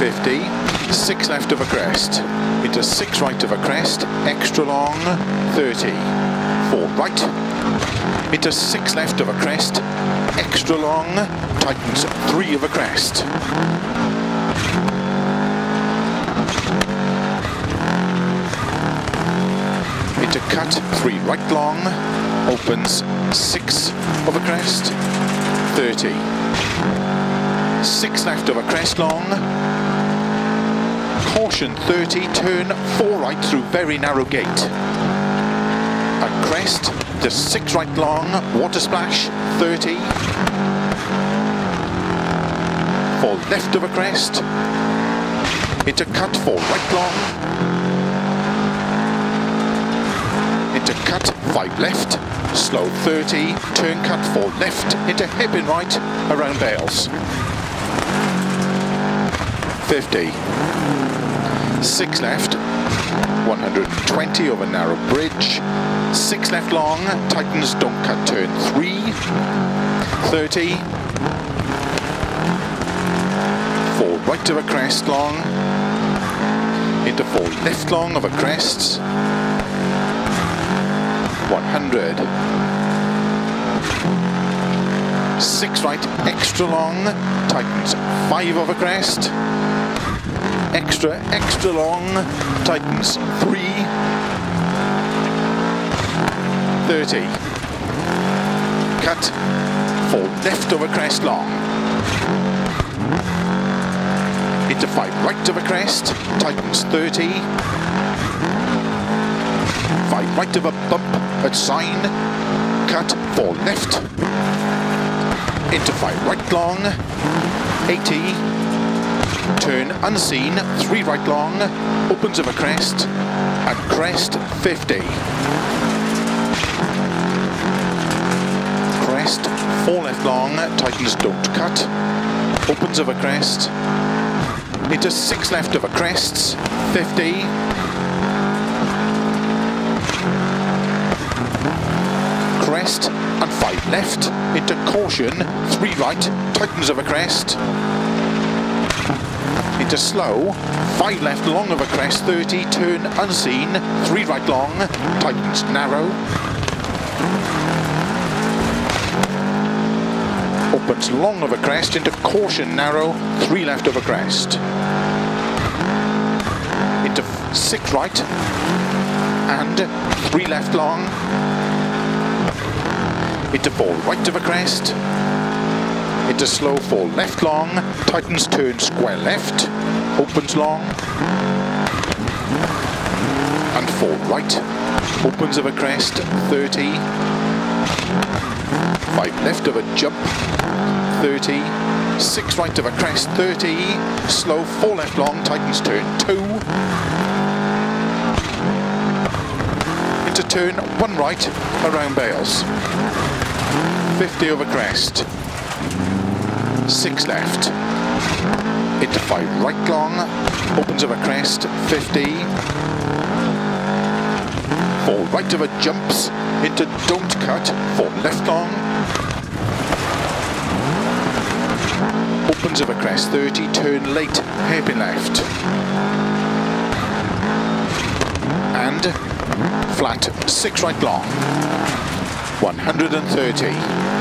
50, 6 left of a crest, into 6 right of a crest, extra long, 30, 4 right, into 6 left of a crest, extra long, tightens 3 of a crest. Into cut, 3 right long, opens 6 of a crest, 30. 6 left of a crest long, caution 30, turn 4 right through very narrow gate. A crest, to 6 right long, water splash, 30. 4 left of a crest, into cut 4 right long, into cut 5 left, slow 30, turn cut 4 left, into hairpin right, around Bales. 50, 6 left, 120 over narrow bridge, 6 left long, tightens, don't cut, turn 3, 30, 4 right of a crest long, into 4 left long of a crest, 100, 6 right extra long, tightens 5 of a crest, extra long, tightens 3, 30, cut 4 left of a crest long, into 5 right of a crest, tightens 30, 5 right of a bump at sign, cut 4 left, into 5 right long, 80, turn unseen, 3 right long, opens of a crest, and crest 50. Crest, 4 left long, tightens, don't cut, opens of a crest, into 6 left of a crest, 50, crest, and 5 left, into caution, 3 right, tightens of a crest, into slow, 5 left long of a crest, 30, turn unseen, 3 right long, tightens narrow, opens long of a crest, into caution narrow, 3 left of a crest, into 6 right, and 3 left long, into 4 right of a crest, into slow 4 left long, tightens, turn square left, opens long, and 4 right, opens of a crest, 30, 5 left of a jump, 30, 6 right of a crest, 30, slow 4 left long, tightens, turn 2, into turn 1 right, around Bales, 50 over crest, 6 left, into 5 right long, opens of a crest, 50, 4 right of a jumps, into don't cut, 4 left long, opens of a crest, 30, turn late, hairpin left, and flat, 6 right long, 130.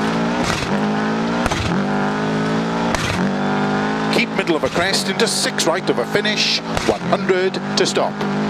Keep middle of a crest, into 6 right of a finish, 100 to stop.